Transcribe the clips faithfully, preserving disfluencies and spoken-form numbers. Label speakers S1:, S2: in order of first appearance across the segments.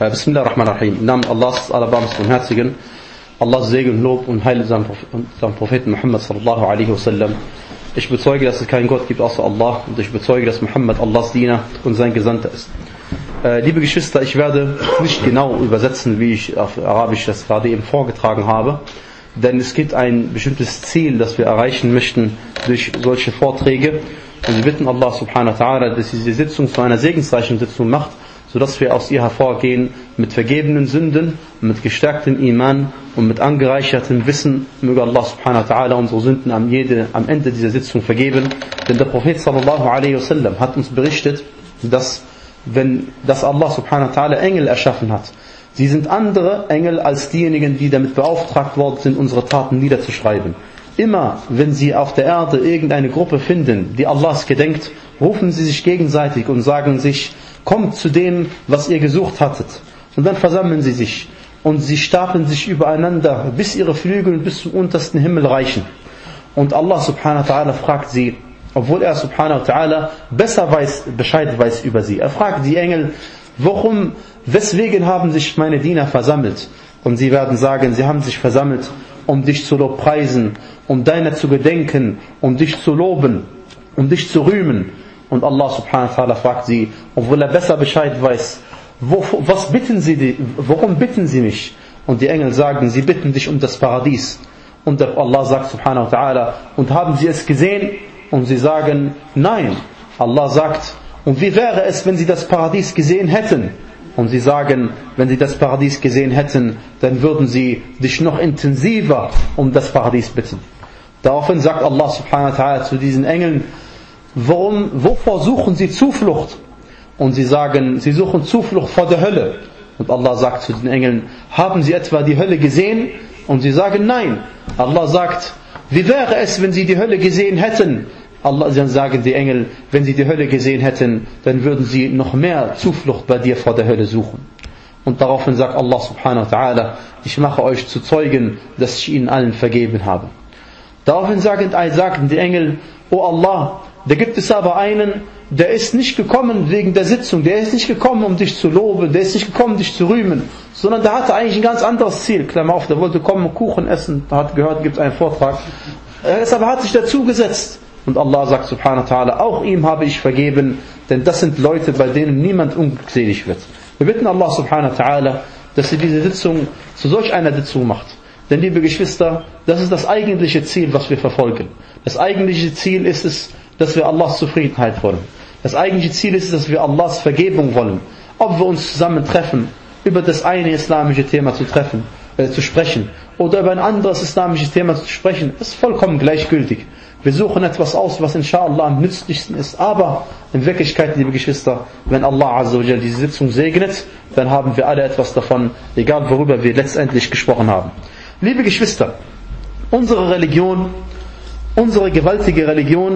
S1: Bismillah ar-Rahman ar-Rahim. Im Namen Allahs, allerbarmsten und Herzigen. Allahs Segen, Lob und Heil seinem Propheten Muhammad sallallahu alaihi wasallam. Ich bezeuge, dass es keinen Gott gibt außer Allah, und ich bezeuge, dass Muhammad Allahs Diener und sein Gesandter ist. Äh, liebe Geschwister, ich werde nicht genau übersetzen, wie ich auf Arabisch das gerade eben vorgetragen habe, denn es gibt ein bestimmtes Ziel, das wir erreichen möchten durch solche Vorträge. Und wir bitten Allah subhanahu wa ta'ala, dass diese Sitzung zu einer segensreichen Sitzung macht, sodass wir aus ihr hervorgehen mit vergebenen Sünden, mit gestärktem Iman und mit angereichertem Wissen. Möge Allah subhanahu wa ta'ala unsere Sünden am, jede, am Ende dieser Sitzung vergeben. Denn der Prophet sallallahu alaihi wasallam hat uns berichtet, dass, wenn, dass Allah subhanahu wa ta'ala Engel erschaffen hat. Sie sind andere Engel als diejenigen, die damit beauftragt worden sind, unsere Taten niederzuschreiben. Immer, wenn sie auf der Erde irgendeine Gruppe finden, die Allahs gedenkt, rufen sie sich gegenseitig und sagen sich: Kommt zu dem, was ihr gesucht hattet. Und dann versammeln sie sich und sie stapeln sich übereinander, bis ihre Flügel bis zum untersten Himmel reichen. Und Allah subhanahu wa ta'ala fragt sie, obwohl er subhanahu wa ta'ala besser weiß, Bescheid weiß über sie. Er fragt die Engel: Warum, weswegen haben sich meine Diener versammelt? Und sie werden sagen, sie haben sich versammelt, um dich zu lobpreisen, um deiner zu gedenken, um dich zu loben, um dich zu rühmen. Und Allah subhanahu wa ta'ala fragt sie, obwohl er besser Bescheid weiß, wo, was bitten sie, worum bitten sie mich? Und die Engel sagen, sie bitten dich um das Paradies. Und Allah sagt subhanahu wa ta'ala, und haben sie es gesehen? Und sie sagen, nein. Allah sagt, und wie wäre es, wenn sie das Paradies gesehen hätten? Und sie sagen, wenn sie das Paradies gesehen hätten, dann würden sie dich noch intensiver um das Paradies bitten. Daraufhin sagt Allah subhanahu wa ta'ala zu diesen Engeln, Warum, wovor suchen sie Zuflucht? Und sie sagen, sie suchen Zuflucht vor der Hölle. Und Allah sagt zu den Engeln, haben sie etwa die Hölle gesehen? Und sie sagen, nein. Allah sagt, wie wäre es, wenn sie die Hölle gesehen hätten? Allah, dann sagen die Engel, wenn sie die Hölle gesehen hätten, dann würden sie noch mehr Zuflucht bei dir vor der Hölle suchen. Und daraufhin sagt Allah subhanahu wa ta'ala, ich mache euch zu Zeugen, dass ich ihnen allen vergeben habe. Daraufhin sagen, sagen die Engel, O Allah, da gibt es aber einen, der ist nicht gekommen wegen der Sitzung, der ist nicht gekommen, um dich zu loben, der ist nicht gekommen, dich zu rühmen, sondern der hatte eigentlich ein ganz anderes Ziel. Klammer auf, der wollte kommen, Kuchen essen, da hat gehört, gibt es einen Vortrag. Er ist aber, hat sich dazu gesetzt. Und Allah sagt subhanahu wa ta'ala, auch ihm habe ich vergeben, denn das sind Leute, bei denen niemand unglückselig wird. Wir bitten Allah subhanahu wa ta'ala, dass er diese Sitzung zu solch einer Sitzung macht. Denn liebe Geschwister, das ist das eigentliche Ziel, was wir verfolgen. Das eigentliche Ziel ist es, dass wir Allahs Zufriedenheit wollen. Das eigentliche Ziel ist, dass wir Allahs Vergebung wollen. Ob wir uns zusammen treffen, über das eine islamische Thema zu treffen, äh, zu sprechen, oder über ein anderes islamisches Thema zu sprechen, ist vollkommen gleichgültig. Wir suchen etwas aus, was inshallah am nützlichsten ist. Aber in Wirklichkeit, liebe Geschwister, wenn Allah azza wa jalla diese Sitzung segnet, dann haben wir alle etwas davon, egal worüber wir letztendlich gesprochen haben. Liebe Geschwister, unsere Religion, unsere gewaltige Religion,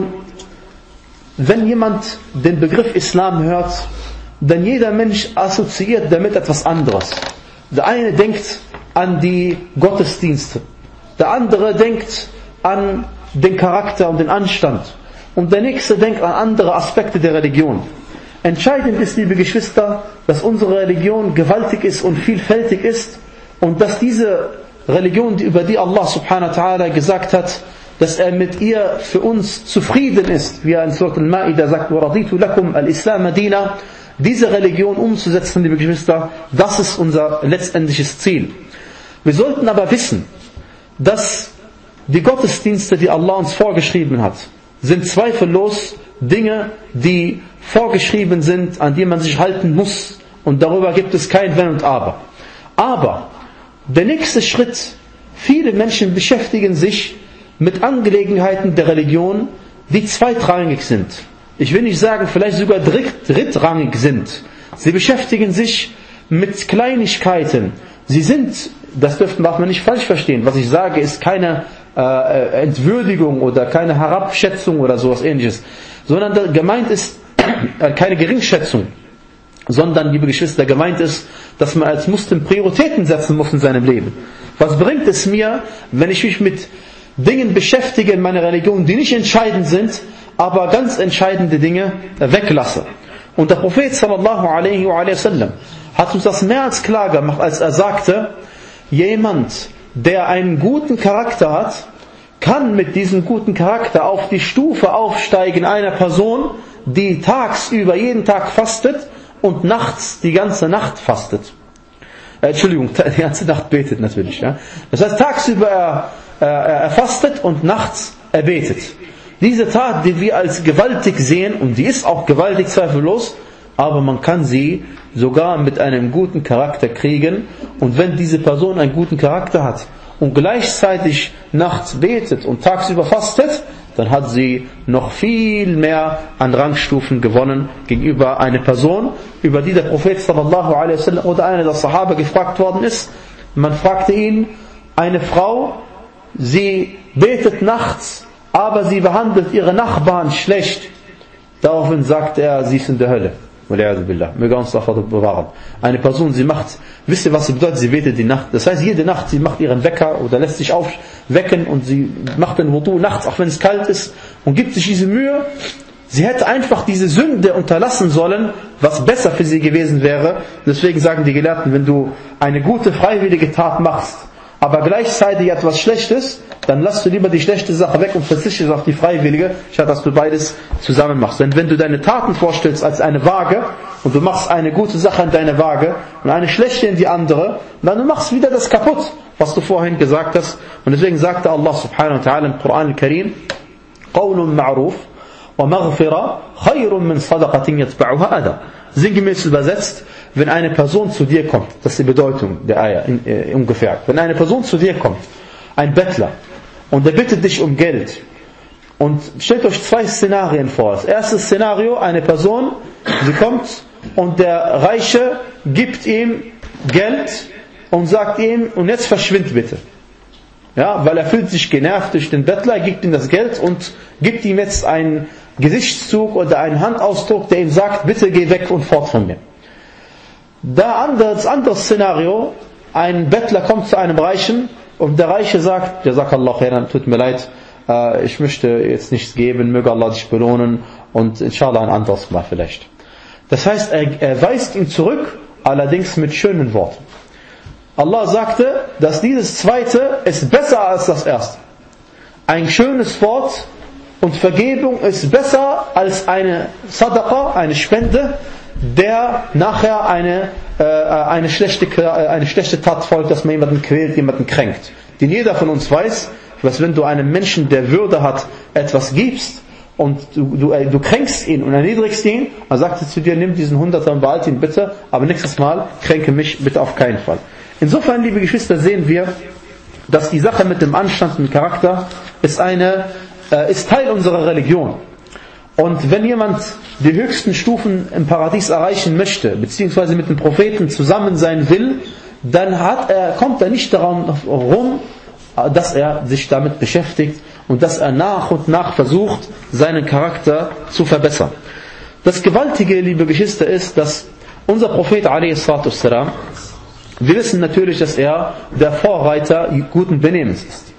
S1: wenn jemand den Begriff Islam hört, dann jeder Mensch assoziiert damit etwas anderes. Der eine denkt an die Gottesdienste, der andere denkt an den Charakter und den Anstand und der nächste denkt an andere Aspekte der Religion. Entscheidend ist, liebe Geschwister, dass unsere Religion gewaltig ist und vielfältig ist und dass diese Religion, über die Allah subhanahu wa ta'ala gesagt hat, dass er mit ihr für uns zufrieden ist, wie er in Surah Al-Ma'idah sagt, وَرَضِيتُ لَكُمْ الْإِسْلَامَ دِينًا, diese Religion umzusetzen, liebe Geschwister, das ist unser letztendliches Ziel. Wir sollten aber wissen, dass die Gottesdienste, die Allah uns vorgeschrieben hat, sind zweifellos Dinge, die vorgeschrieben sind, an die man sich halten muss, und darüber gibt es kein Wenn und Aber. Aber der nächste Schritt, viele Menschen beschäftigen sich mit Angelegenheiten der Religion, die zweitrangig sind. Ich will nicht sagen, vielleicht sogar dritt, drittrangig sind. Sie beschäftigen sich mit Kleinigkeiten. Sie sind, das dürfte man nicht falsch verstehen, was ich sage, ist keine äh, Entwürdigung oder keine Herabschätzung oder sowas ähnliches, sondern gemeint ist äh, keine Geringschätzung, sondern, liebe Geschwister, gemeint ist, dass man als Muslim Prioritäten setzen muss in seinem Leben. Was bringt es mir, wenn ich mich mit Dingen beschäftige in meiner Religion, die nicht entscheidend sind, aber ganz entscheidende Dinge weglasse? Und der Prophet sallallahu alaihi wa sallam hat uns das mehr als klar gemacht, als er sagte, jemand, der einen guten Charakter hat, kann mit diesem guten Charakter auf die Stufe aufsteigen einer Person, die tagsüber jeden Tag fastet und nachts die ganze Nacht fastet. Äh, Entschuldigung, die ganze Nacht betet natürlich. Ja? Das heißt, tagsüber er, er, er fastet und nachts er betet. Diese Tat, die wir als gewaltig sehen, und die ist auch gewaltig zweifellos, aber man kann sie sogar mit einem guten Charakter kriegen. Und wenn diese Person einen guten Charakter hat und gleichzeitig nachts betet und tagsüber fastet, dann hat sie noch viel mehr an Rangstufen gewonnen gegenüber einer Person, über die der Prophet sallallahu alaihi wasallam oder einer der Sahaba gefragt worden ist. Man fragte ihn, eine Frau, sie betet nachts, aber sie behandelt ihre Nachbarn schlecht. Daraufhin sagte er, sie ist in der Hölle. Möge uns davor bewahren. Eine Person, sie macht, wisst ihr, was sie bedeutet? Sie betet die Nacht. Das heißt, jede Nacht, sie macht ihren Wecker oder lässt sich aufwecken und sie macht den Wudu nachts, auch wenn es kalt ist, und gibt sich diese Mühe. Sie hätte einfach diese Sünde unterlassen sollen, was besser für sie gewesen wäre. Deswegen sagen die Gelehrten, wenn du eine gute, freiwillige Tat machst, aber gleichzeitig etwas Schlechtes, dann lass du lieber die schlechte Sache weg und verzichtest auf die freiwillige, statt dass du beides zusammen machst. Denn wenn du deine Taten vorstellst als eine Waage und du machst eine gute Sache in deine Waage und eine schlechte in die andere, dann du machst wieder das kaputt, was du vorhin gesagt hast. Und deswegen sagte Allah subhanahu wa ta'ala im Koran al-Karim, قَوْلٌ مَعْرُوفٌ وَمَغْفِرَةٌ خَيْرٌ مِّن صَدَقَةٍ يَتْبَعُهَا أَذًى. Sinngemäß übersetzt, wenn eine Person zu dir kommt, das ist die Bedeutung der Eier äh, ungefähr, wenn eine Person zu dir kommt, ein Bettler, und er bittet dich um Geld, und stellt euch zwei Szenarien vor. Das erste Szenario, eine Person, sie kommt und der Reiche gibt ihm Geld und sagt ihm, und jetzt verschwind bitte. Ja, weil er fühlt sich genervt durch den Bettler, er gibt ihm das Geld und gibt ihm jetzt einen Gesichtszug oder einen Handausdruck, der ihm sagt, bitte geh weg und fort von mir. Da das andere Szenario, ein Bettler kommt zu einem Reichen und der Reiche sagt, Jazakallah khairan, tut mir leid, äh, ich möchte jetzt nichts geben, möge Allah dich belohnen und inshallah ein anderes Mal vielleicht. Das heißt, er, er weist ihn zurück, allerdings mit schönen Worten. Allah sagte, dass dieses zweite ist besser als das erste. Ein schönes Wort und Vergebung ist besser als eine Sadaqa, eine Spende, der nachher eine, äh, eine, schlechte, eine schlechte Tat folgt, dass man jemanden quält, jemanden kränkt. Denn jeder von uns weiß, dass wenn du einem Menschen, der Würde hat, etwas gibst und du, du, du kränkst ihn und erniedrigst ihn, dann sagt er zu dir, nimm diesen Hunderter und behalte ihn bitte, aber nächstes Mal kränke mich bitte auf keinen Fall. Insofern, liebe Geschwister, sehen wir, dass die Sache mit dem Anstand und Charakter ist, eine, äh, ist Teil unserer Religion. Und wenn jemand die höchsten Stufen im Paradies erreichen möchte, beziehungsweise mit dem Propheten zusammen sein will, dann hat er, kommt er nicht darum herum, dass er sich damit beschäftigt und dass er nach und nach versucht, seinen Charakter zu verbessern. Das Gewaltige, liebe Geschwister, ist, dass unser Prophet a.s. wir wissen natürlich, dass er der Vorreiter guten Benehmens ist.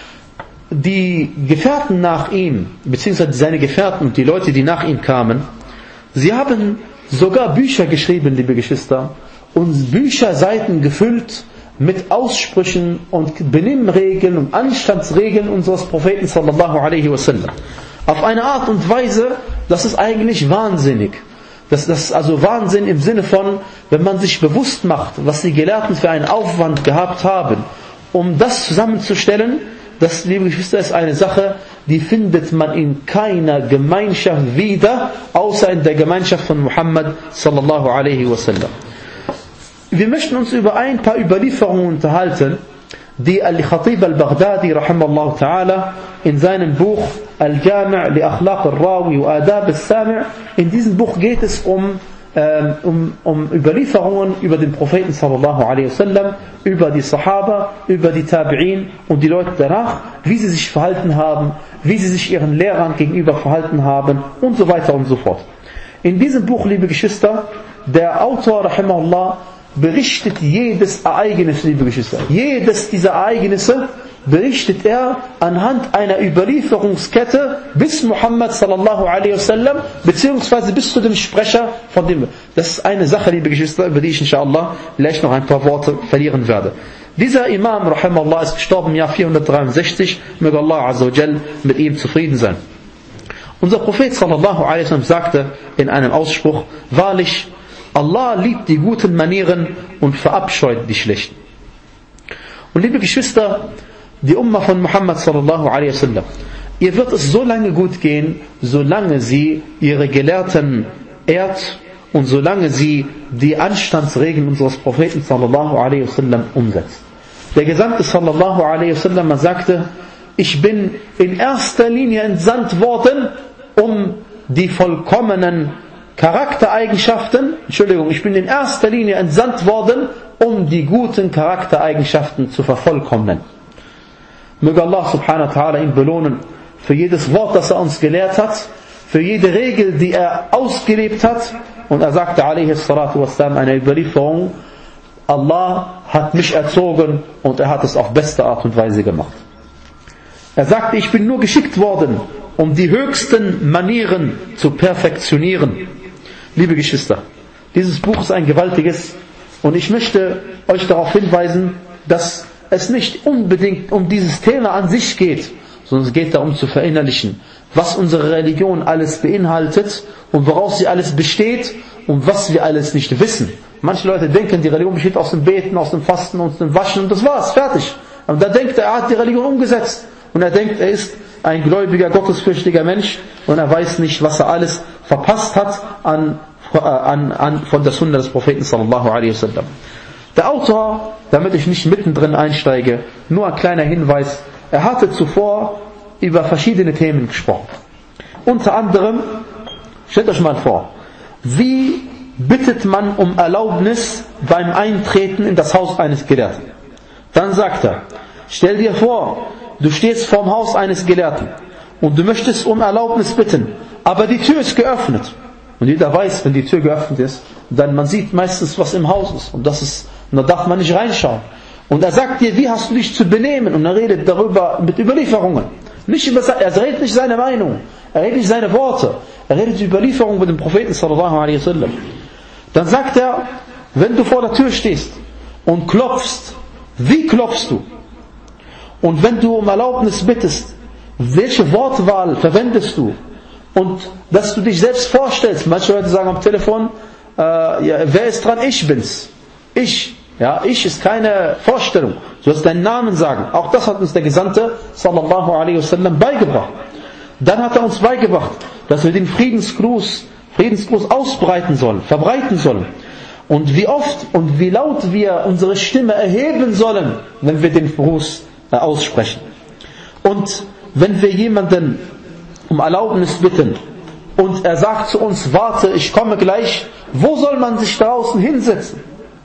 S1: Die Gefährten nach ihm, beziehungsweise seine Gefährten und die Leute, die nach ihm kamen, sie haben sogar Bücher geschrieben, liebe Geschwister, und Bücherseiten gefüllt mit Aussprüchen und Benimmregeln und Anstandsregeln unseres Propheten sallallahu alaihi wasallam. Auf eine Art und Weise, das ist eigentlich wahnsinnig. Das, das ist also Wahnsinn im Sinne von, wenn man sich bewusst macht, was die Gelehrten für einen Aufwand gehabt haben, um das zusammenzustellen. Das, liebe Geschwister, ist eine Sache, die findet man in keiner Gemeinschaft wieder, außer in der Gemeinschaft von Muhammad sallallahu alaihi wasallam. Wir möchten uns über ein paar Überlieferungen unterhalten, die Al-Khatib al-Baghdadi rahimallahu ta'ala in seinem Buch Al-Jami' li Akhlaq al-Rawi wa Adab al-Sami', in diesem Buch geht es um Um, um Überlieferungen über den Propheten sallallahu alaihi wasallam, über die Sahaba, über die Tabi'in und die Leute danach, wie sie sich verhalten haben, wie sie sich ihren Lehrern gegenüber verhalten haben und so weiter und so fort. In diesem Buch, liebe Geschwister, der Autor rahimahullah berichtet jedes Ereignis, liebe Geschwister. Jedes dieser Ereignisse berichtet er anhand einer Überlieferungskette bis Muhammad sallallahu alaihi wasallam, beziehungsweise bis zu dem Sprecher von dem. Das ist eine Sache, liebe Geschwister, über die ich inshallah vielleicht noch ein paar Worte verlieren werde. Dieser Imam, rahimahullah, ist gestorben im Jahr vierhundertdreiundsechzig, möge Allah azza wa jal mit ihm zufrieden sein. Unser Prophet sallallahu alaihi wasallam sagte in einem Ausspruch: Wahrlich, Allah liebt die guten Manieren und verabscheut die schlechten. Und liebe Geschwister, die Ummah von Muhammad sallallahu alaihi wasallam, ihr wird es so lange gut gehen, solange sie ihre Gelehrten ehrt und solange sie die Anstandsregeln unseres Propheten sallallahu alaihi wasallam umsetzt. Der Gesandte sallallahu alaihi wasallam sagte: Ich bin in erster Linie entsandt worden, um die vollkommenen Charaktereigenschaften, Entschuldigung, ich bin in erster Linie entsandt worden, um die guten Charaktereigenschaften zu vervollkommnen. Möge Allah subhanahu wa ta'ala ihn belohnen für jedes Wort, das er uns gelehrt hat, für jede Regel, die er ausgelebt hat. Und er sagte alaihi salatu wassalam, eine Überlieferung: Allah hat mich erzogen und er hat es auf beste Art und Weise gemacht. Er sagte: Ich bin nur geschickt worden, um die höchsten Manieren zu perfektionieren. Liebe Geschwister, dieses Buch ist ein gewaltiges, und ich möchte euch darauf hinweisen, dass es nicht unbedingt um dieses Thema an sich geht, sondern es geht darum zu verinnerlichen, was unsere Religion alles beinhaltet und woraus sie alles besteht und was wir alles nicht wissen. Manche Leute denken, die Religion besteht aus dem Beten, aus dem Fasten, aus dem Waschen und das war's, fertig. Und da denkt er, er hat die Religion umgesetzt. Und er denkt, er ist ein gläubiger, gottesfürchtiger Mensch und er weiß nicht, was er alles verpasst hat an, an, an, von der Sunna des Propheten sallallahu alaihi wasallam. Der Autor, damit ich nicht mittendrin einsteige, nur ein kleiner Hinweis: Er hatte zuvor über verschiedene Themen gesprochen. Unter anderem, stellt euch mal vor, wie bittet man um Erlaubnis beim Eintreten in das Haus eines Gelehrten? Dann sagt er: Stell dir vor, du stehst vorm Haus eines Gelehrten und du möchtest um Erlaubnis bitten, aber die Tür ist geöffnet. Und jeder weiß, wenn die Tür geöffnet ist, dann man sieht meistens, was im Haus ist. Und das ist, und da darf man nicht reinschauen. Und er sagt dir, wie hast du dich zu benehmen? Und er redet darüber mit Überlieferungen. Nicht über, er redet nicht seine Meinung, er redet nicht seine Worte, er redet über Überlieferungen mit dem Propheten sallallahu alaihi wasallam. Dann sagt er, wenn du vor der Tür stehst und klopfst, wie klopfst du? Und wenn du um Erlaubnis bittest, welche Wortwahl verwendest du? Und dass du dich selbst vorstellst. Manche Leute sagen am Telefon, äh, ja, wer ist dran? Ich bin's. Ich. Ja, ich ist keine Vorstellung. Du sollst deinen Namen sagen. Auch das hat uns der Gesandte sallallahu alaihi wasallam beigebracht. Dann hat er uns beigebracht, dass wir den Friedensgruß, Friedensgruß ausbreiten sollen, verbreiten sollen. Und wie oft und wie laut wir unsere Stimme erheben sollen, wenn wir den Gruß äh, aussprechen. Und wenn wir jemanden um Erlaubnis bitten und er sagt zu uns, warte, ich komme gleich, wo soll man sich draußen hinsetzen?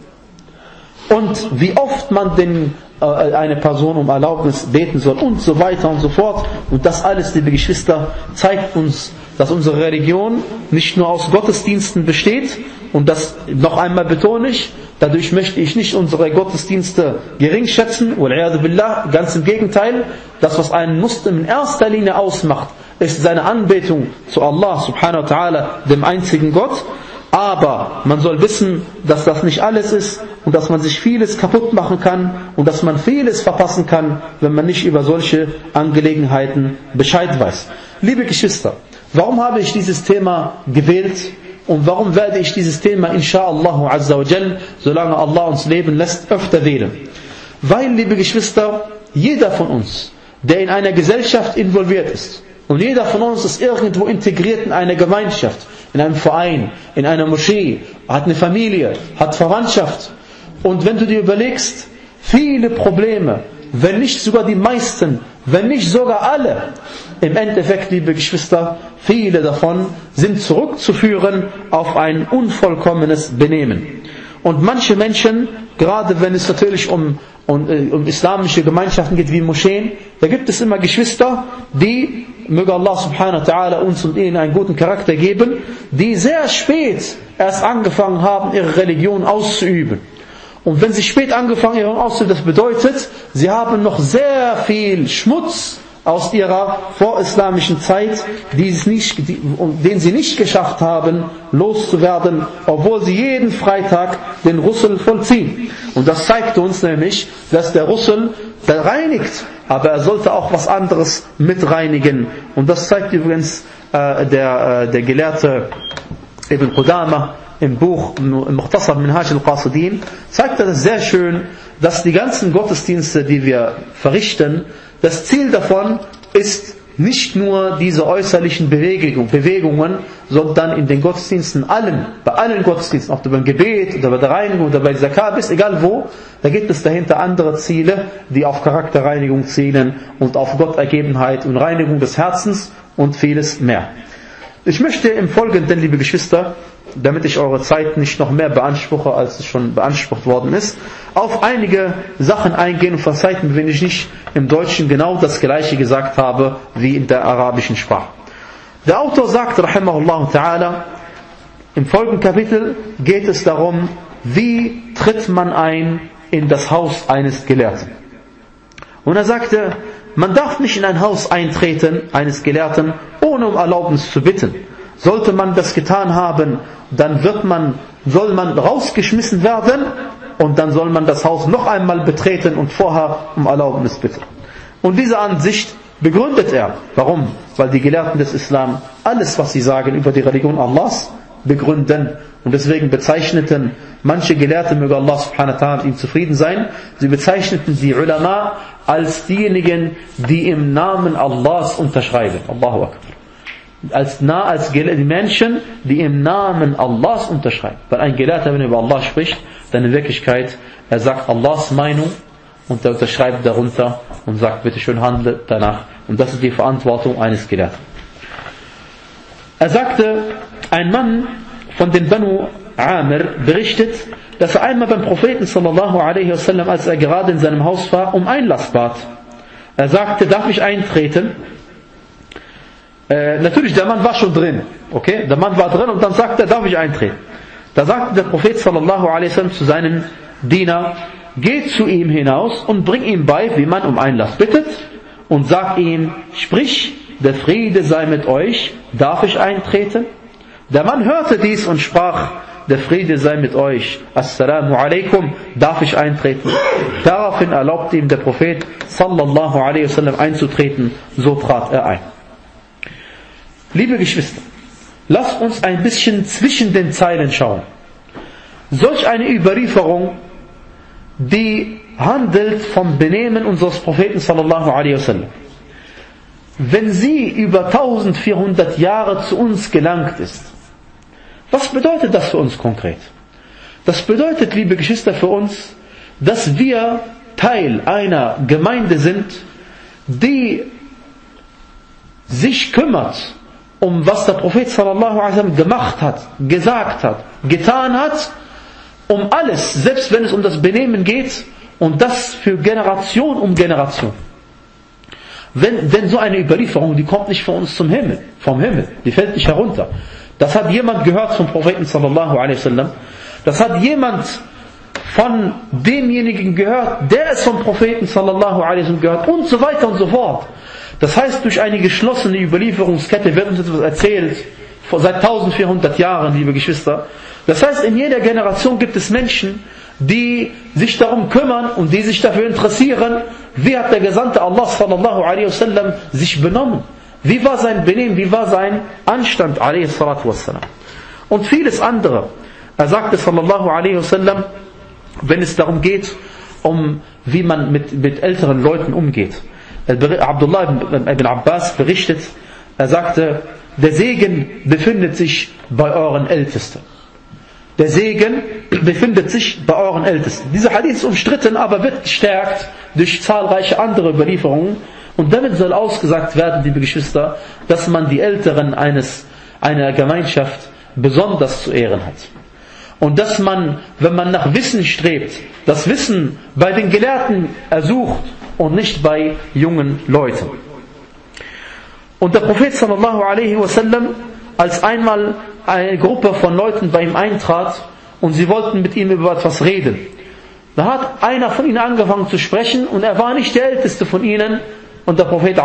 S1: Und wie oft man den, äh, eine Person um Erlaubnis beten soll und so weiter und so fort. Und das alles, liebe Geschwister, zeigt uns, dass unsere Religion nicht nur aus Gottesdiensten besteht. Und das noch einmal betone ich, dadurch möchte ich nicht unsere Gottesdienste gering schätzen, ganz im Gegenteil. Das, was einen Muslim in erster Linie ausmacht, ist seine Anbetung zu Allah subhanahu wa ta'ala, dem einzigen Gott. Aber man soll wissen, dass das nicht alles ist und dass man sich vieles kaputt machen kann und dass man vieles verpassen kann, wenn man nicht über solche Angelegenheiten Bescheid weiß. Liebe Geschwister, warum habe ich dieses Thema gewählt und warum werde ich dieses Thema insha'Allah azza wa jal, solange Allah uns leben lässt, öfter wählen? Weil, liebe Geschwister, jeder von uns, der in einer Gesellschaft involviert ist, und jeder von uns ist irgendwo integriert in eine Gemeinschaft, in einem Verein, in einer Moschee, hat eine Familie, hat Verwandtschaft. Und wenn du dir überlegst, viele Probleme, wenn nicht sogar die meisten, wenn nicht sogar alle, im Endeffekt, liebe Geschwister, viele davon sind zurückzuführen auf ein unvollkommenes Benehmen. Und manche Menschen, gerade wenn es natürlich um, um, um islamische Gemeinschaften geht wie Moscheen, da gibt es immer Geschwister, die, möge Allah subhanahu wa ta'ala uns und ihnen einen guten Charakter geben, die sehr spät erst angefangen haben, ihre Religion auszuüben. Und wenn sie spät angefangen haben auszuüben, das bedeutet, sie haben noch sehr viel Schmutz aus ihrer vorislamischen Zeit, die es nicht, die, den sie nicht geschafft haben, loszuwerden, obwohl sie jeden Freitag den Ghusl vollziehen. Und das zeigt uns nämlich, dass der Ghusl, der reinigt, aber er sollte auch was anderes mit reinigen. Und das zeigt übrigens äh, der, äh, der Gelehrte Ibn Qudama im Buch im Mukhtasar Minhaj al-Qasidin, zeigt er das sehr schön, dass die ganzen Gottesdienste, die wir verrichten, das Ziel davon ist nicht nur diese äußerlichen Bewegungen, Bewegungen, sondern in den Gottesdiensten allen, bei allen Gottesdiensten, ob du beim Gebet oder bei der Reinigung oder bei Zakat bist, egal wo, da gibt es dahinter andere Ziele, die auf Charakterreinigung zielen und auf Gottergebenheit und Reinigung des Herzens und vieles mehr. Ich möchte im Folgenden, liebe Geschwister, damit ich eure Zeit nicht noch mehr beanspruche, als es schon beansprucht worden ist, auf einige Sachen eingehen und verzeiht mir, wenn ich nicht im Deutschen genau das Gleiche gesagt habe, wie in der arabischen Sprache. Der Autor sagt, rahimahullah ta'ala, im folgenden Kapitel geht es darum, wie tritt man ein in das Haus eines Gelehrten. Und er sagte, man darf nicht in ein Haus eintreten, eines Gelehrten, ohne um Erlaubnis zu bitten. Sollte man das getan haben, dann wird man, soll man rausgeschmissen werden und dann soll man das Haus noch einmal betreten und vorher um Erlaubnis bitten. Und diese Ansicht begründet er. Warum? Weil die Gelehrten des Islam alles, was sie sagen über die Religion Allahs, begründen. Und deswegen bezeichneten manche Gelehrte, möge Allah subhanahu wa ta'ala mit ihm zufrieden sein, sie bezeichneten die Ulama als diejenigen, die im Namen Allahs unterschreiben. Allahu Akbar. Als, na, als die Menschen, die im Namen Allahs unterschreiben. Weil ein Gelehrter, wenn er über Allah spricht, dann in Wirklichkeit, er sagt Allahs Meinung und er unterschreibt darunter und sagt, bitte schön, handle danach. Und das ist die Verantwortung eines Gelehrten. Er sagte, ein Mann von den Banu Amir berichtet, dass er einmal beim Propheten sallallahu alaihi wasallam, als er gerade in seinem Haus war, um Einlass bat. Er sagte, darf ich eintreten? Äh, natürlich, der Mann war schon drin. Okay? Der Mann war drin und dann sagte er, darf ich eintreten? Da sagte der Prophet sallallahu alaihi wasallam zu seinem Diener, geh zu ihm hinaus und bring ihm bei, wie man um Einlass bittet, und sag ihm, sprich, der Friede sei mit euch, darf ich eintreten? Der Mann hörte dies und sprach, der Friede sei mit euch, Assalamu alaikum, darf ich eintreten? Daraufhin erlaubte ihm der Prophet sallallahu alaihi wasallam einzutreten, so trat er ein. Liebe Geschwister, lasst uns ein bisschen zwischen den Zeilen schauen. Solch eine Überlieferung, die handelt vom Benehmen unseres Propheten sallallahu alaihi wasallam. Wenn sie über eintausendvierhundert Jahre zu uns gelangt ist, was bedeutet das für uns konkret? Das bedeutet, liebe Geschwister, für uns, dass wir Teil einer Gemeinde sind, die sich kümmert um was der Prophet sallallahu alaihi wasallam gemacht hat, gesagt hat, getan hat, um alles, selbst wenn es um das Benehmen geht, und das für Generation um Generation. Wenn, denn so eine Überlieferung, die kommt nicht von uns zum Himmel, vom Himmel, die fällt nicht herunter. Das hat jemand gehört vom Propheten sallallahu alaihi wasallam. Das hat jemand von demjenigen gehört, der es vom Propheten sallallahu alaihi wasallam gehört, und so weiter und so fort. Das heißt, durch eine geschlossene Überlieferungskette wird uns etwas erzählt, seit eintausendvierhundert Jahren, liebe Geschwister. Das heißt, in jeder Generation gibt es Menschen, die sich darum kümmern und die sich dafür interessieren, wie hat der Gesandte Allah sallallahu alaihi wasallam sich benommen. Wie war sein Benehmen, wie war sein Anstand, alaihi salatu wassalam. Und vieles andere. Er sagte sallallahu alaihi wasallam, wenn es darum geht, um wie man mit, mit älteren Leuten umgeht. Abdullah ibn Abbas berichtet, er sagte, der Segen befindet sich bei euren Ältesten. Der Segen befindet sich bei euren Ältesten. Dieser Hadith ist umstritten, aber wird gestärkt durch zahlreiche andere Überlieferungen. Und damit soll ausgesagt werden, liebe Geschwister, dass man die Älteren eines, einer Gemeinschaft besonders zu ehren hat. Und dass man, wenn man nach Wissen strebt, das Wissen bei den Gelehrten ersucht und nicht bei jungen Leuten. Und der Prophet sallallahu alaihi wasallam, als einmal eine Gruppe von Leuten bei ihm eintrat und sie wollten mit ihm über etwas reden, Da hat einer von ihnen angefangen zu sprechen und er war nicht der Älteste von ihnen. Und der Prophet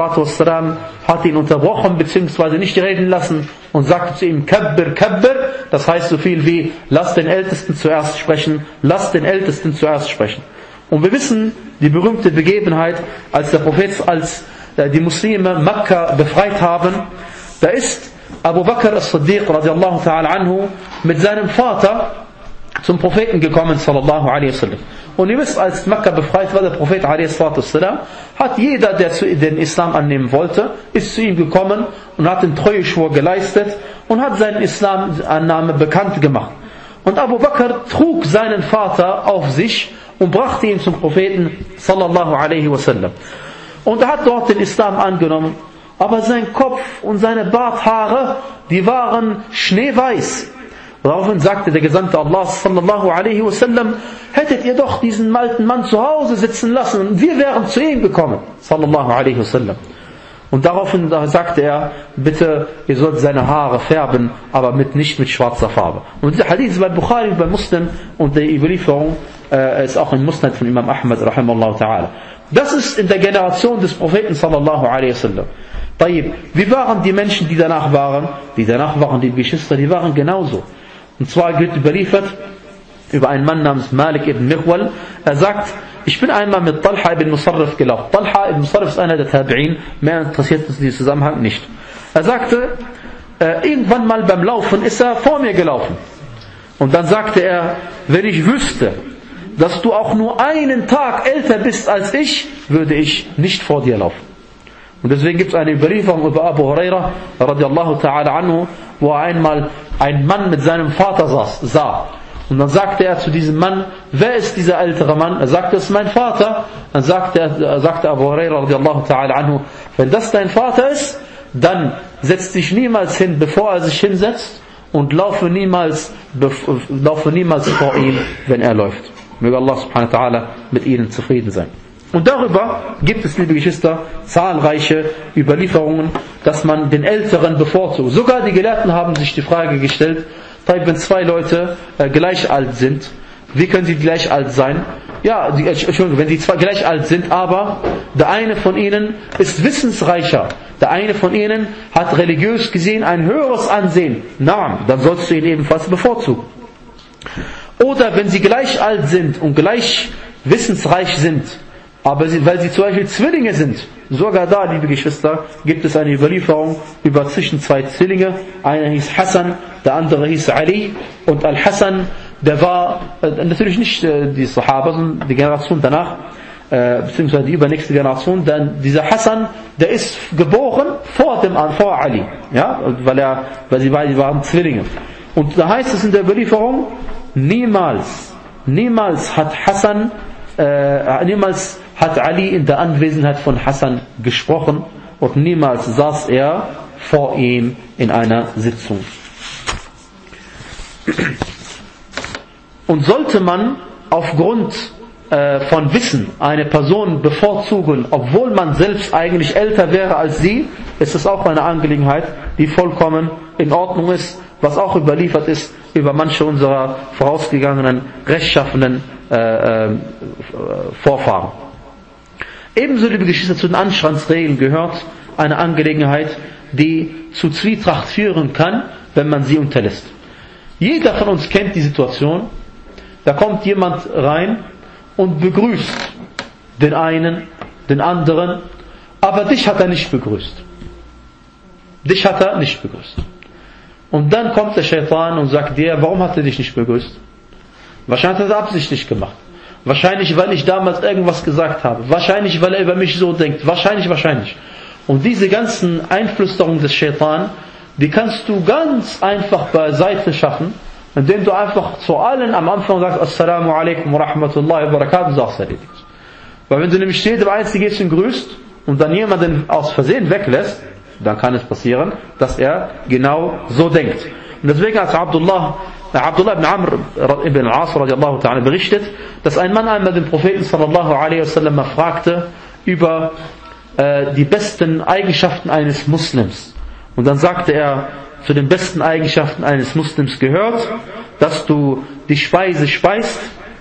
S1: ﷺ hat ihn unterbrochen bzw. nicht reden lassen und sagte zu ihm, Kabbir, Kabbir, das heißt so viel wie, lass den Ältesten zuerst sprechen, lass den Ältesten zuerst sprechen. Und wir wissen die berühmte Begebenheit, als der Prophet, als die Muslime Mekka befreit haben, da ist Abu Bakr as-Siddiq radiallahu ta'ala anhu mit seinem Vater zum Propheten gekommen, sallallahu alaihi wasallam. Und ihr wisst, als Mekka befreit war, der Prophet alaihi wasallam, hat jeder, der den Islam annehmen wollte, ist zu ihm gekommen und hat den Treueschwur geleistet und hat seinen Islamannahme bekannt gemacht. Und Abu Bakr trug seinen Vater auf sich und brachte ihn zum Propheten, sallallahu alaihi wasallam. Und er hat dort den Islam angenommen, aber sein Kopf und seine Barthaare, die waren schneeweiß. Daraufhin sagte der Gesandte Allah sallallahu alaihi wasallam, hättet ihr doch diesen alten Mann zu Hause sitzen lassen und wir wären zu ihm gekommen, sallallahu alaihi wasallam. Und daraufhin sagte er, bitte, ihr sollt seine Haare färben, aber mit, nicht mit schwarzer Farbe. Und dieser Hadith ist bei Bukhari, bei Muslim und der Überlieferung äh, ist auch ein Musnad von Imam Ahmad rahimahullah ta'ala. Das ist in der Generation des Propheten sallallahu alaihi wasallam. Wie waren die Menschen, die danach waren? Die danach waren die Geschwister, die waren genauso. Und zwar wird überliefert über einen Mann namens Malik ibn Mighwal. Er sagt, ich bin einmal mit Talha ibn Musarrif gelaufen. Talha ibn Musarrif ist einer der Tabi'in, mehr interessiert uns diesen Zusammenhang nicht. Er sagte, äh, irgendwann mal beim Laufen ist er vor mir gelaufen. Und dann sagte er, wenn ich wüsste, dass du auch nur einen Tag älter bist als ich, würde ich nicht vor dir laufen. Und deswegen gibt es eine Überlieferung über Abu Huraira radiallahu ta'ala anhu, wo er einmal einen Mann mit seinem Vater saß, sah. Und dann sagte er zu diesem Mann, wer ist dieser ältere Mann? Er sagte, es ist mein Vater. Dann sagte, er, sagte Abu Huraira radiallahu ta'ala anhu, wenn das dein Vater ist, dann setz dich niemals hin, bevor er sich hinsetzt, und laufe niemals, laufe niemals vor ihm, wenn er läuft. Möge Allah subhanahu wa ta'ala mit ihnen zufrieden sein. Und darüber gibt es, liebe Geschwister, zahlreiche Überlieferungen, dass man den Älteren bevorzugt. Sogar die Gelehrten haben sich die Frage gestellt, wenn zwei Leute äh, gleich alt sind, wie können sie gleich alt sein? Ja, die, Entschuldigung, wenn die zwei gleich alt sind, aber der eine von ihnen ist wissensreicher, der eine von ihnen hat religiös gesehen ein höheres Ansehen, na, dann sollst du ihn ebenfalls bevorzugen. Oder wenn sie gleich alt sind und gleich wissensreich sind, aber sie, weil sie zum Beispiel Zwillinge sind, sogar da, liebe Geschwister, gibt es eine Überlieferung über zwischen zwei Zwillinge. Einer hieß Hassan, der andere hieß Ali. Und Al-Hassan, der war äh, natürlich nicht äh, die Sahaba, sondern die Generation danach, äh, beziehungsweise die übernächste Generation. Denn dieser Hassan, der ist geboren vor dem vor Ali, ja, weil er, weil sie beide waren Zwillinge. Und da heißt es in der Überlieferung, niemals, niemals hat Hassan, äh, niemals hat Ali in der Anwesenheit von Hassan gesprochen und niemals saß er vor ihm in einer Sitzung. Und sollte man aufgrund äh, von Wissen eine Person bevorzugen, obwohl man selbst eigentlich älter wäre als sie, ist es auch eine Angelegenheit, die vollkommen in Ordnung ist, was auch überliefert ist über manche unserer vorausgegangenen, rechtschaffenen äh, äh, Vorfahren. Ebenso, liebe Geschwister, zu den Anstandsregeln gehört eine Angelegenheit, die zu Zwietracht führen kann, wenn man sie unterlässt. Jeder von uns kennt die Situation, da kommt jemand rein und begrüßt den einen, den anderen, aber dich hat er nicht begrüßt. Dich hat er nicht begrüßt. Und dann kommt der Shaitan und sagt dir, warum hat er dich nicht begrüßt? Wahrscheinlich hat er absichtlich gemacht. Wahrscheinlich, weil ich damals irgendwas gesagt habe. Wahrscheinlich, weil er über mich so denkt. Wahrscheinlich, wahrscheinlich. Und diese ganzen Einflüsterungen des Shaitan, die kannst du ganz einfach beiseite schaffen, indem du einfach zu allen am Anfang sagst, Assalamu alaikum wa rahmatullahi wa barakatuh, sagst erledigt. Weil wenn du nämlich jedem Einzigen gehst und grüßt und dann jemanden aus Versehen weglässt, dann kann es passieren, dass er genau so denkt. Und deswegen, als Abdullah Abdullah ibn Amr ibn al-As radiallahu ta'ala berichtet, dass ein Mann einmal den Propheten sallallahu alaihi wasallam fragte über äh, die besten Eigenschaften eines Muslims. Und dann sagte er, zu den besten Eigenschaften eines Muslims gehört, dass du die Speise speist,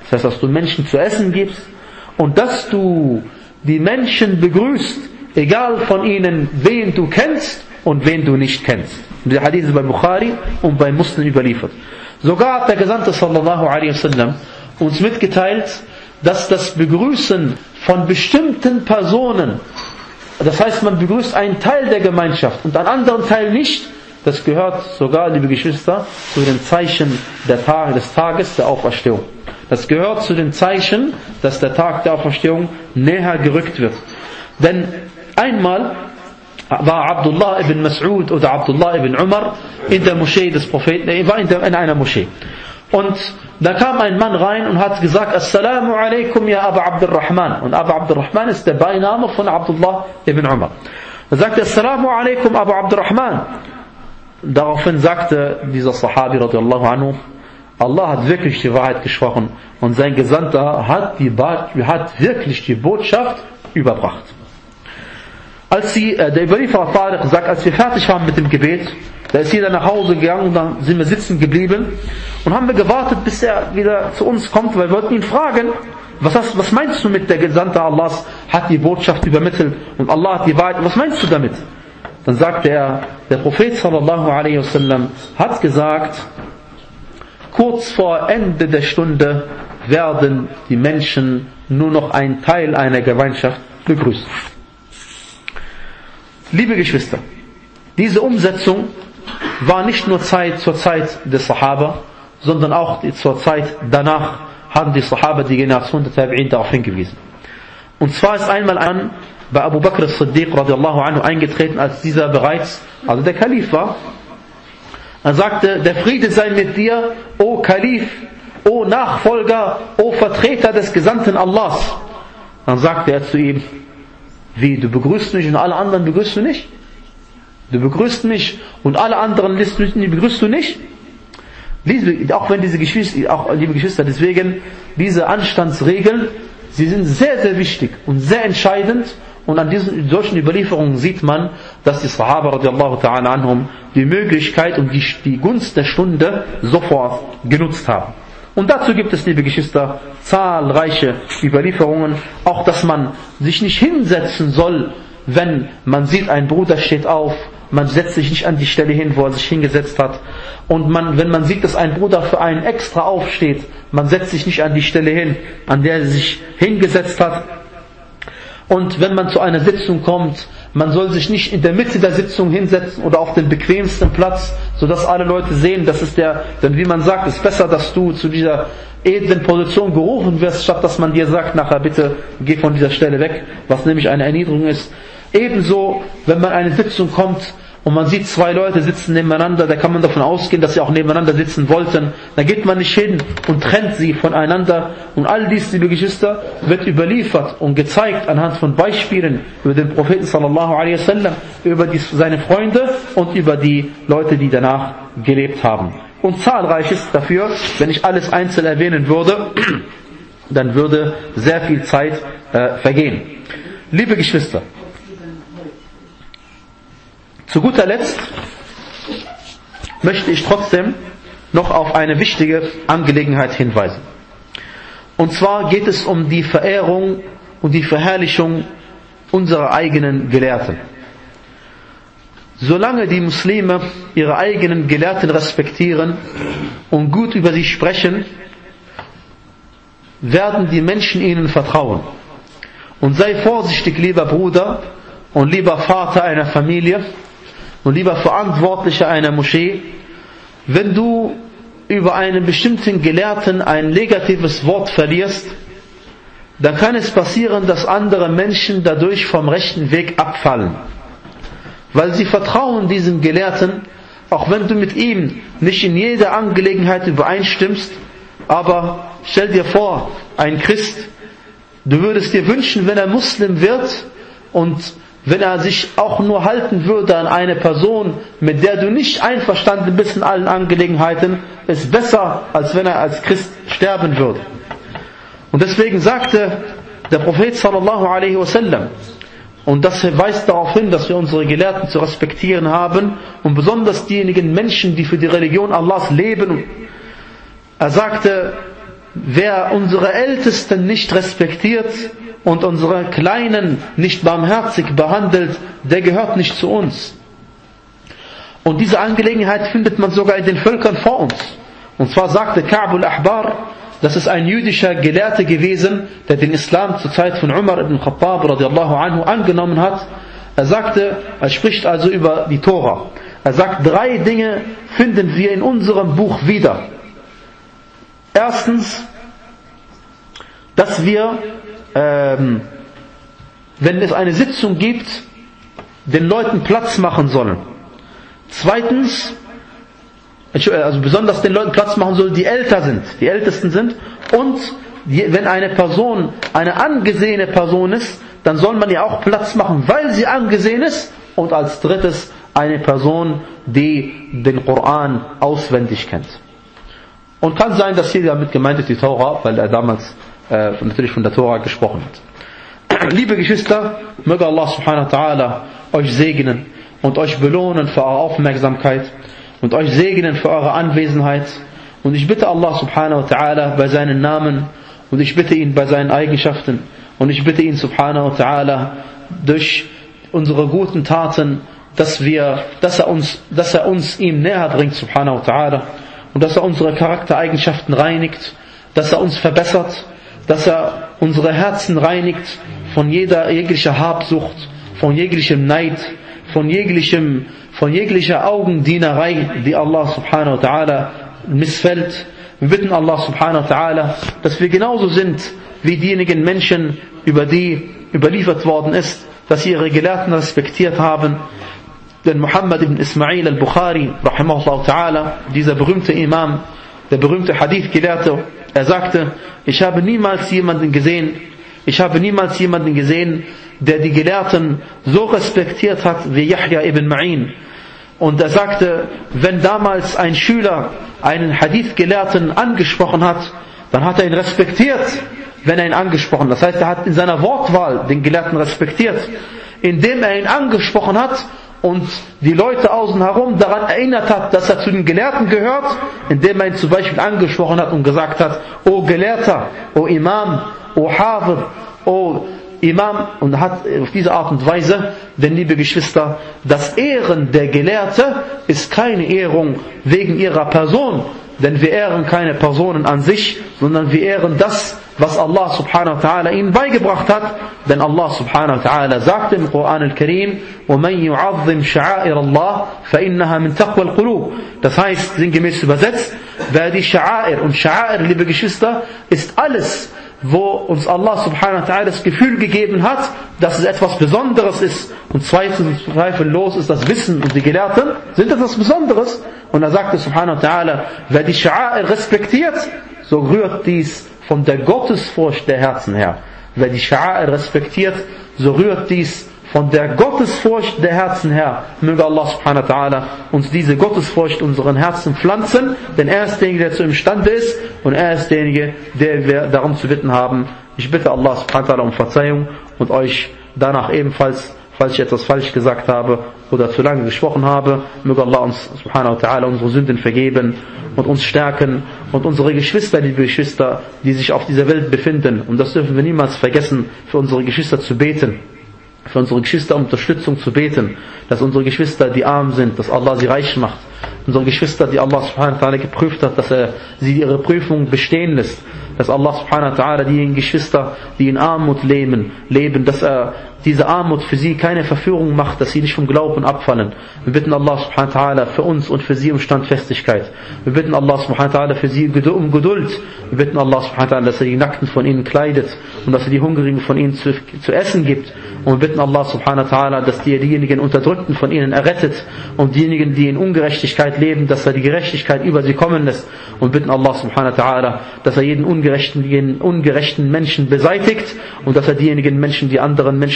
S2: das heißt, dass du Menschen zu essen gibst und dass du die Menschen begrüßt, egal von ihnen, wen du kennst und wen du nicht kennst. Der Hadith ist bei Bukhari und bei Muslim überliefert. Sogar hat der Gesandte sallallahu alaihi wasallam uns mitgeteilt, dass das Begrüßen von bestimmten Personen, das heißt, man begrüßt einen Teil der Gemeinschaft und einen anderen Teil nicht, das gehört sogar, liebe Geschwister, zu den Zeichen der Tage, des Tages der Auferstehung. Das gehört zu den Zeichen, dass der Tag der Auferstehung näher gerückt wird. Denn einmal war Abdullah ibn Mas'ud oder Abdullah ibn Umar in der Moschee des Propheten, er war in, der, in einer Moschee. Und da kam ein Mann rein und hat gesagt, Assalamu alaikum ya Aba Abdurrahman. Und Aba Abdurrahman ist der Beiname von Abdullah ibn Umar. Er sagte, Assalamu alaikum Aba Abdurrahman. Daraufhin sagte dieser Sahabi radiallahu anhu, Allah hat wirklich die Wahrheit gesprochen und sein Gesandter hat, die, hat wirklich die Botschaft überbracht. Als sie, äh, der Überlieferer Tariq sagt, als wir fertig waren mit dem Gebet, da ist jeder nach Hause gegangen, dann sind wir sitzen geblieben und haben wir gewartet, bis er wieder zu uns kommt, weil wir wollten ihn fragen, was, hast, was meinst du mit der Gesandte Allahs hat die Botschaft übermittelt und Allah hat die Wahrheit, was meinst du damit? Dann sagte er, der Prophet sallallahu alaihi wasallam hat gesagt, kurz vor Ende der Stunde werden die Menschen nur noch einen Teil einer Gemeinschaft begrüßen. Liebe Geschwister, diese Umsetzung war nicht nur Zeit zur Zeit des Sahaba, sondern auch zur Zeit danach haben die Sahaba, die Generation der Tabi'in, darauf hingewiesen. Und zwar ist einmal an bei Abu Bakr as-Siddiq radiallahu anhu eingetreten, als dieser bereits, also der Kalif war. Er sagte, der Friede sei mit dir, o Kalif, o Nachfolger, o Vertreter des Gesandten Allahs. Dann sagte er zu ihm, wie, du begrüßt mich und alle anderen begrüßt du nicht? Du begrüßt mich und alle anderen begrüßt du nicht? Auch wenn diese Geschwister, auch liebe Geschwister, deswegen, diese Anstandsregeln, sie sind sehr, sehr wichtig und sehr entscheidend. Und an diesen solchen Überlieferungen sieht man, dass die Sahaba radiallahu ta'ala anhum die Möglichkeit und die, die Gunst der Stunde sofort genutzt haben. Und dazu gibt es, liebe Geschwister, zahlreiche Überlieferungen, auch dass man sich nicht hinsetzen soll, wenn man sieht, ein Bruder steht auf, man setzt sich nicht an die Stelle hin, wo er sich hingesetzt hat. Und man, wenn man sieht, dass ein Bruder für einen extra aufsteht, man setzt sich nicht an die Stelle hin, an der er sich hingesetzt hat. Und wenn man zu einer Sitzung kommt, man soll sich nicht in der Mitte der Sitzung hinsetzen oder auf den bequemsten Platz, sodass alle Leute sehen, das ist der, denn wie man sagt, es ist besser, dass du zu dieser edlen Position gerufen wirst, statt dass man dir sagt, nachher bitte geh von dieser Stelle weg, was nämlich eine Erniedrigung ist. Ebenso, wenn man in eine Sitzung kommt und man sieht, zwei Leute sitzen nebeneinander, da kann man davon ausgehen, dass sie auch nebeneinander sitzen wollten. Da geht man nicht hin und trennt sie voneinander. Und all dies, liebe Geschwister, wird überliefert und gezeigt anhand von Beispielen über den Propheten sallallahu alaihi wasallam, über die, seine Freunde und über die Leute, die danach gelebt haben. Und zahlreiches dafür, wenn ich alles einzeln erwähnen würde, dann würde sehr viel Zeit äh, vergehen. Liebe Geschwister, zu guter Letzt möchte ich trotzdem noch auf eine wichtige Angelegenheit hinweisen. Und zwar geht es um die Verehrung und die Verherrlichung unserer eigenen Gelehrten. Solange die Muslime ihre eigenen Gelehrten respektieren und gut über sie sprechen, werden die Menschen ihnen vertrauen. Und sei vorsichtig, lieber Bruder und lieber Vater einer Familie, und lieber Verantwortlicher einer Moschee, wenn du über einen bestimmten Gelehrten ein negatives Wort verlierst, dann kann es passieren, dass andere Menschen dadurch vom rechten Weg abfallen. Weil sie vertrauen diesem Gelehrten, auch wenn du mit ihm nicht in jeder Angelegenheit übereinstimmst, aber stell dir vor, ein Christ, du würdest dir wünschen, wenn er Muslim wird und wenn er sich auch nur halten würde an eine Person, mit der du nicht einverstanden bist in allen Angelegenheiten, ist besser, als wenn er als Christ sterben würde. Und deswegen sagte der Prophet sallallahu alaihi wasallam, und das weist darauf hin, dass wir unsere Gelehrten zu respektieren haben, und besonders diejenigen Menschen, die für die Religion Allahs leben. Er sagte, wer unsere Ältesten nicht respektiert und unsere Kleinen nicht barmherzig behandelt, der gehört nicht zu uns. Und diese Angelegenheit findet man sogar in den Völkern vor uns. Und zwar sagte Ka'b al-Ahbar, das ist ein jüdischer Gelehrter gewesen, der den Islam zur Zeit von Umar ibn Khattab radiallahu anhu angenommen hat. Er sagte, er spricht also über die Tora. Er sagt, drei Dinge finden wir in unserem Buch wieder. Erstens, dass wir, ähm, wenn es eine Sitzung gibt, den Leuten Platz machen sollen. Zweitens, also besonders den Leuten Platz machen sollen, die älter sind, die ältesten sind. Und die, wenn eine Person eine angesehene Person ist, dann soll man ihr auch Platz machen, weil sie angesehen ist. Und als drittes, eine Person, die den Koran auswendig kennt. Und kann sein, dass hier damit gemeint ist die Tora, weil er damals äh, natürlich von der Tora gesprochen hat. Liebe Geschwister, möge Allah subhanahu wa ta'ala euch segnen und euch belohnen für eure Aufmerksamkeit und euch segnen für eure Anwesenheit. Und ich bitte Allah subhanahu wa ta'ala bei seinen Namen und ich bitte ihn bei seinen Eigenschaften und ich bitte ihn subhanahu wa ta'ala durch unsere guten Taten, dass wir, dass er uns, dass er uns ihm näher bringt subhanahu wa ta'ala und dass er unsere Charaktereigenschaften reinigt, dass er uns verbessert, dass er unsere Herzen reinigt von jeder jeglicher Habsucht, von jeglichem Neid, von jeglichem, von jeglicher Augendienerei, die Allah subhanahu wa ta'ala missfällt. Wir bitten Allah subhanahu wa ta'ala, dass wir genauso sind wie diejenigen Menschen, über die überliefert worden ist, dass sie ihre Gelehrten respektiert haben. Denn Muhammad ibn Ismail al-Bukhari, rahimahullah ta'ala, dieser berühmte Imam, der berühmte Hadith-Gelehrte, er sagte, ich habe niemals jemanden gesehen, ich habe niemals jemanden gesehen, der die Gelehrten so respektiert hat wie Yahya ibn Ma'in. Und er sagte, wenn damals ein Schüler einen Hadith-Gelehrten angesprochen hat, dann hat er ihn respektiert, wenn er ihn angesprochen hat. Das heißt, er hat in seiner Wortwahl den Gelehrten respektiert, indem er ihn angesprochen hat und die Leute außen herum daran erinnert hat, dass er zu den Gelehrten gehört, indem er ihn zum Beispiel angesprochen hat und gesagt hat, O Gelehrter, O Imam, O Hafid, O Imam, und hat auf diese Art und Weise, denn liebe Geschwister, das Ehren der Gelehrte ist keine Ehrung wegen ihrer Person, denn wir ehren keine Personen an sich, sondern wir ehren das, was Allah subhanahu wa ta'ala ihnen beigebracht hat. Denn Allah subhanahu wa ta'ala sagt im Koran al-Karim, وَمَنْ يُعَظِّمْ شَعَائِرَ اللَّهِ فَإِنَّهَا مِنْ تَقْوَى الْقُلُوبِ. Das heißt, sinngemäß übersetzt, wer die Sha'air, und Sha'air, liebe Geschwister, ist alles, wo uns Allah subhanahu wa ta'ala das Gefühl gegeben hat, dass es etwas Besonderes ist. Und zweitens, zweifellos ist das Wissen und die Gelehrten sind etwas Besonderes. Und er sagte subhanahu wa ta'ala, wer die Sha'air respektiert, so rührt dies von der Gottesfurcht der Herzen her. Wer die Sha'air respektiert, so rührt dies von der Gottesfurcht der Herzen her. Möge Allah subhanahu wa ta'ala uns diese Gottesfurcht unseren Herzen pflanzen, denn er ist derjenige, der zu imstande ist, und er ist derjenige, der wir darum zu bitten haben. Ich bitte Allah subhanahu wa ta'ala um Verzeihung und euch danach ebenfalls, falls ich etwas falsch gesagt habe oder zu lange gesprochen habe, möge Allah uns subhanahu wa ta'ala unsere Sünden vergeben und uns stärken und unsere Geschwister, liebe Geschwister, die sich auf dieser Welt befinden, und das dürfen wir niemals vergessen, für unsere Geschwister zu beten, für unsere Geschwister um Unterstützung zu beten, dass unsere Geschwister, die arm sind, dass Allah sie reich macht, unsere Geschwister, die Allah subhanahu wa ta'ala geprüft hat, dass er sie ihre Prüfung bestehen lässt, dass Allah subhanahu wa ta'ala diejenigen Geschwister, die in Armut leben, leben, dass er diese Armut für sie keine Verführung macht, dass sie nicht vom Glauben abfallen. Wir bitten Allah subhanahu wa ta'ala für uns und für sie um Standfestigkeit. Wir bitten Allah subhanahu wa ta'ala für sie um Geduld. Wir bitten Allah subhanahu wa ta'ala, dass er die Nackten von ihnen kleidet und dass er die Hungrigen von ihnen zu, zu essen gibt. Und wir bitten Allah subhanahu wa ta'ala, dass er diejenigen Unterdrückten von ihnen errettet und diejenigen, die in Ungerechtigkeit leben, dass er die Gerechtigkeit über sie kommen lässt. Und bitten Allah subhanahu wa ta'ala, dass er jeden ungerechten, jeden ungerechten Menschen beseitigt und dass er diejenigen Menschen, die anderen Menschen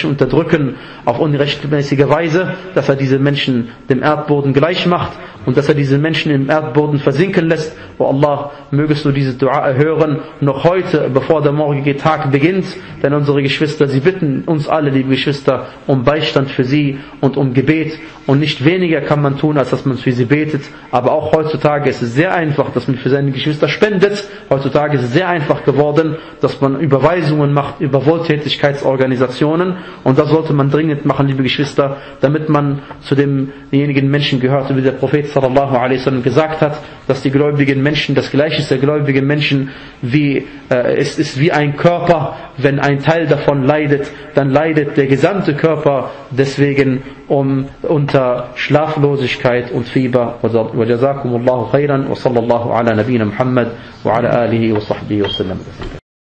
S2: Menschen unterdrücken auf unrechtmäßige Weise, dass er diese Menschen dem Erdboden gleich macht und dass er diese Menschen im Erdboden versinken lässt. O Allah, mögest du diese Dua erhören, noch heute, bevor der morgige Tag beginnt, denn unsere Geschwister, sie bitten uns alle, liebe Geschwister, um Beistand für sie und um Gebet, und nicht weniger kann man tun, als dass man für sie betet, aber auch heutzutage ist es sehr einfach, dass man für seine Geschwister spendet. Heutzutage ist es sehr einfach geworden, dass man Überweisungen macht über Wohltätigkeitsorganisationen, und das sollte man dringend machen, liebe Geschwister, damit man zu demjenigen Menschen gehört, wie der Prophet sallallahu alaihi wasallam gesagt hat, dass die gläubigen Menschen, das Gleiche der gläubigen Menschen wie, äh, es ist wie ein Körper, wenn ein Teil davon leidet, dann leidet der gesamte Körper deswegen um, unter Schlaflosigkeit und Fieber. Wa jazakumullahu khairan wa sallallahu ala nabina Muhammad wa ala alihi wa sahbihi wa sallam.